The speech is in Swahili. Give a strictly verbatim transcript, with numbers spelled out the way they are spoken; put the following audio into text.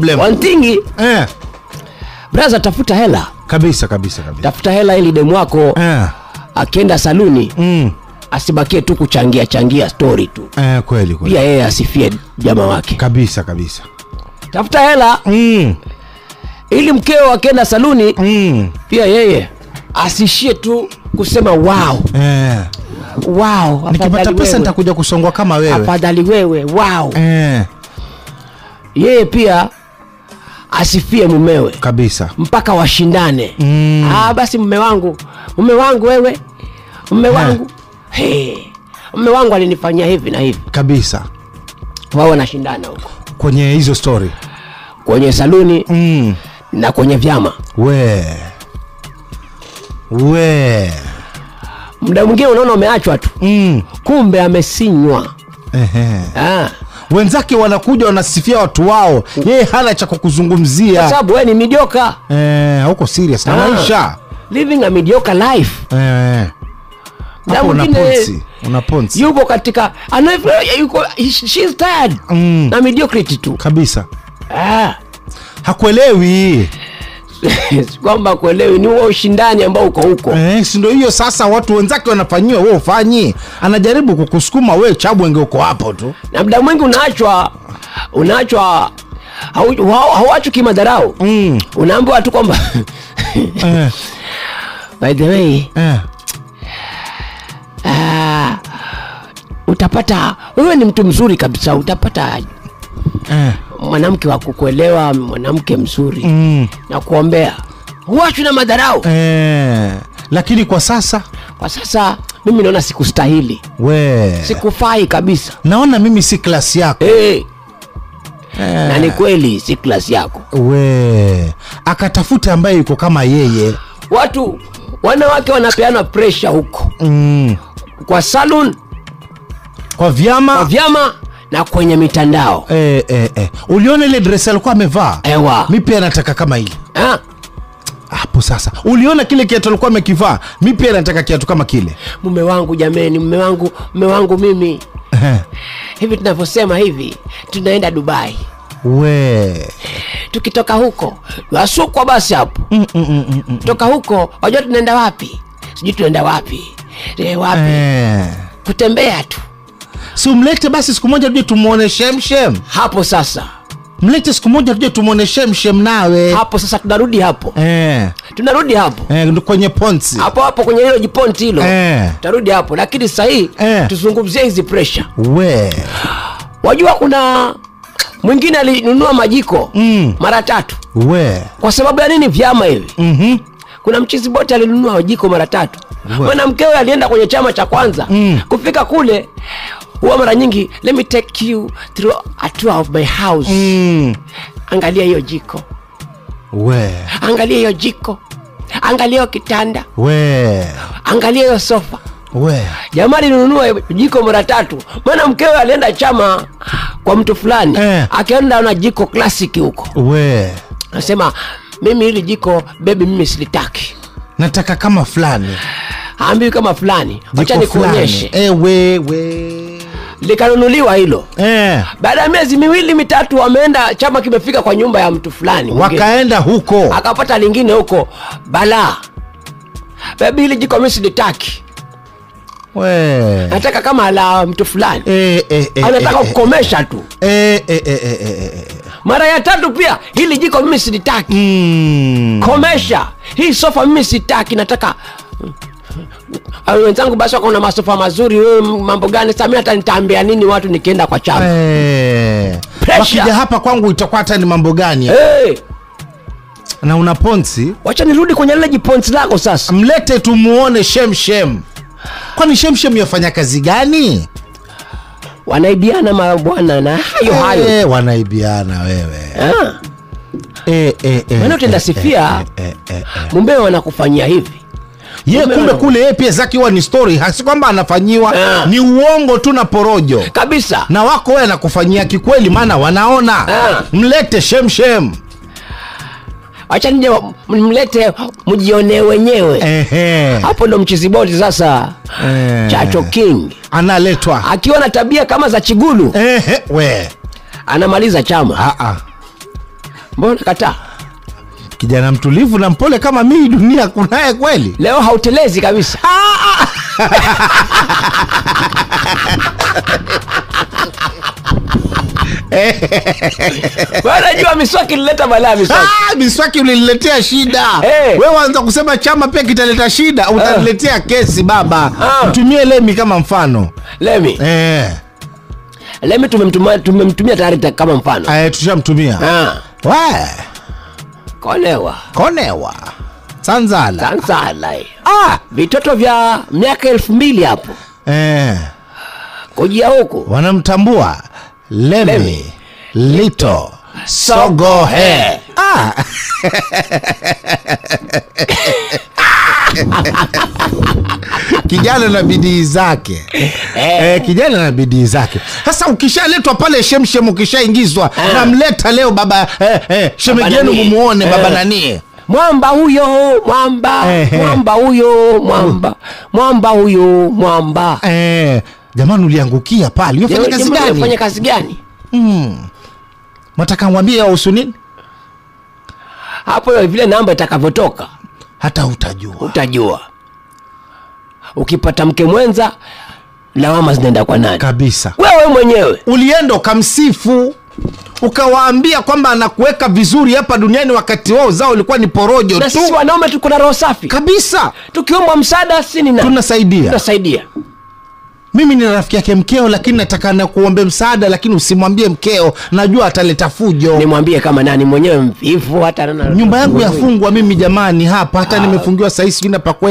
One thing eh brother, tafuta hela kabisa kabisa kabisa. Tafuta hela ili demu wako eh akienda saluni mm. asibakie tu kuchangia changia story tu. Eh kweli kweli. Pia yeye asifie jamaa wake. Kabisa kabisa. Tafuta hela mm. ili mkeo akienda saluni mm. pia yeye asishie tu kusema wow. Eh. Wow, nikipata pesa nitakuja kusongwa kama wewe. Afadhali wewe. Wow. Eh. Yeye pia asifie mumewe. Kabisa. Mpaka washindane. Mm. Ah basi mume wangu, mume wangu wewe. Mume wangu. Hey. Mume wangu alinifanyia hivi na hivi. Kabisa. Wao wanashindana huko. Kwenye hizo story. Kwenye saluni mm. na kwenye vyama. We. We. Muda mwingine unaona umeachwa tu. Mm. Kumbe amesinywa. Ehe. Ah. Wenzake wanakuja wanasifia watu wao. Yeye hana cha kukuzungumzia. Kwa sababu wewe ni mediocre. Eh, huko serious na maisha. Living a mediocre life. Eh. Hapo una ponzi. Una ponzi. Yuko katika yuko she's tired. Mm. Na mediocrity tu. Kabisa. Ah. Hakuelewi. Kwamba kuelewi ni huo ushindani ambao uko huko. Eh, si ndio hiyo sasa watu wenzake wanafanyiwa wewe ufanyi. Anajaribu kukusukuma wewe Chabwenge uko hapo tu. Na muda mwingi unaachwa unaachwa hauachwi kimadharau. Mm. Unaambiwa tu kwamba eh. By the way, eh. Ah, utapata wewe ni mtu mzuri kabisa, utapata eh mwanamke wa kukuelewa, mwanamke mzuri. Mm. Na kuombea. Huachwi na madharau. Eh. Lakini kwa sasa, kwa sasa mimi naona sikustahili. We. Sikufai kabisa. Naona mimi si klasi yako. Eh. Eh. Na ni kweli si klasi yako. We. Akatafuta ambaye yuko kama yeye. Watu wanawake wanapeana pressure huko. Mm. Kwa salon, kwa vyama, kwa vyama na kwenye mitandao. Eh eh eh. Uliona ile dress alikuwa amevaa? Ewa. Mimi pia nataka kama ile. Ah. Hapo sasa. Uliona kile kiatu alikuwa amekivaa? Mimi pia nataka kiatu kama kile. Mume wangu jameni, mume wangu, mume wangu mimi. Eh. Hivi tunavyosema hivi, tunaenda Dubai. We. Tukitoka huko, wasukwa basi hapo. Mm, mm, mm, mm. Toka huko, wajua tunaenda wapi? Sijui tunaenda wapi. Eh, wapi? Eh. Kutembea tu. Si umlete basi siku moja tuje tumuone Shemshem. Hapo sasa. Mlete siku moja tuje tumuone Shemshem nawe. Hapo sasa tunarudi hapo. Eh. Tunarudi hapo. Eh, kwenye ponzi. Hapo hapo kwenye hilo jiponti hilo. Eh. Tutarudi hapo, lakini sasa hii eh. tuzungumzie hizi pressure. We. Wajua kuna mwingine alinunua majiko mm. mara tatu. We. Kwa sababu ya nini? Vyama hivi. Mhm. Mm kuna mchizi bote alinunua majiko mara tatu. Mwanamkewe alienda kwenye chama cha kwanza. Mm. Kufika kule huwa mara nyingi, let me take you through a tour of my house. Mm. Angalia hiyo jiko. We. Angalia hiyo jiko. Angalia hiyo kitanda. We. Angalia hiyo sofa. We. Jamani nunua jiko mara tatu. Maana mkewe alienda chama kwa mtu fulani. Eh. Akaenda na jiko classic huko. We. Anasema mimi hili jiko baby mimi silitaki. Nataka kama fulani. Haambiwi kama fulani. Acha nikuonyeshe. Eh we we. Likanunuliwa hilo. Eh. Baada ya miezi miwili mitatu wameenda chama kimefika kwa nyumba ya mtu fulani. Wakaenda huko. Akapata lingine huko. Bala. Baby hili jiko mimi silitaki. We. Nataka kama la mtu fulani. Eh eh eh. Anataka eh, kukomesha eh, tu. Eh eh eh eh eh. Mara ya tatu pia hili jiko mimi silitaki. Mm. Komesha. Hii sofa mimi sitaki, nataka wenzangu basi wako na masofa mazuri, wewe mambo gani? Sasa mimi hata nitaambia nini watu nikienda kwa chama? Eh. Wakija hapa kwangu itakuwa hata ni mambo gani? Eh. Na una ponzi? Wacha nirudi kwenye lile jiponzi lako sasa. Mlete tumuone Shemshem. Kwani Shemshem yafanya kazi gani? Wanaibiana mabwana na hayo hayo. Eh, wanaibiana wewe. Ah. Eh eh eh. Maana utenda sifia. Eh eh eh. Mume wanakufanyia hivi. Ye kumbe kule yeye pia zaki huwa ni story, hasi kwamba anafanyiwa yeah. Ni uongo tu na porojo kabisa. Na wako wewe anakufanyia kikweli maana wanaona yeah. Mlete Shemshem. Acha nije mlete mjione wenyewe. Ehe. Hapo ndo mchiziboti sasa. Ehe. Chacho King analetwa akiwa na tabia kama za Chigulu. Ehe, we. Anamaliza chama. A a. Mbona kataa? Kijana mtulivu na mpole kama mimi dunia kunaye kweli? Leo hautelezi kabisa. Bwana jua miswaki ilileta balaa miswaki. Ah, miswaki uliniletea shida. Hey. Wewe anza kusema chama pia kitaleta shida, utaniletea uh. kesi baba. Uh. Mtumie Lemi kama mfano. Lemi. Eh. Lemi tumemtumia tumemtumia tayari kama mfano. Eh, tushamtumia. Ah. Wa. Konewa. Konewa. Sanzala. Sanzala. Ah, vitoto vya miaka elfu mbili hapo. Eh. Kujia huko. Wanamtambua Lemi, Lemi. Lito Sogohe. Ah. Kijana na bidii zake. Eh, kijana na bidii zake. Sasa ukishaletwa pale shemshem, ukishaingizwa, namleta leo baba eh, eh, shemeji yenu mumuone baba nani? Mwamba huyo, mwamba, eh, mwamba huyo, mwamba. Mwamba huyo, mwamba. Eh, jamani uliangukia pale. Unafanya kazi gani? Unafanya kazi gani? Mm. Mtaka mwambie au nini? Hapo vile namba itakavyotoka hata utajua. Utajua. Ukipata mke mwenza lawama zinaenda kwa nani? Kabisa. Wewe mwenyewe. Ulienda ukamsifu, ukawaambia kwamba anakuweka vizuri hapa duniani, wakati wao zao ilikuwa ni porojo tu. Na sisi wanaume tuko na roho safi. Kabisa. Tukiomba msaada si nini? Tunasaidia. Tunasaidia. Mimi ni rafiki yake mkeo, lakini nataka na kuombe msaada, lakini usimwambie mkeo, najua ataleta fujo. Nimwambie kama nani mwenyewe mvivu hata nyumba yangu yafungwa mimi jamani hapa, hata nimefungiwa sasa hivi sina pa